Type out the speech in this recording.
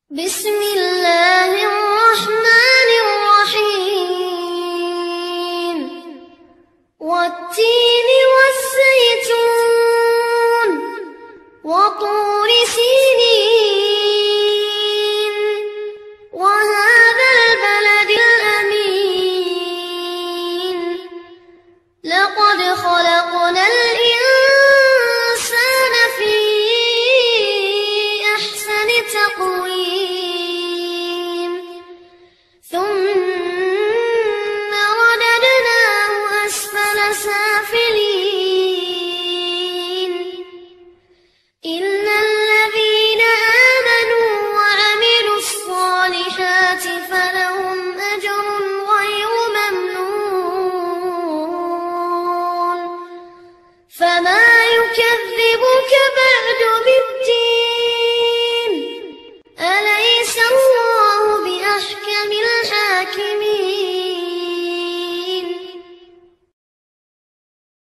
بسم الله الرحمن الرحيم والتين والزيتون وطور سينين وهذا البلد الأمين لقد خلقنا الإنسان في أحسن تقويم ثم رددناه أسفل سافلين إلا الذين آمنوا وعملوا الصالحات فلهم أجر غير ممنون فما يكذبك بعد بالدين أليس الله بأحكم الحاكمين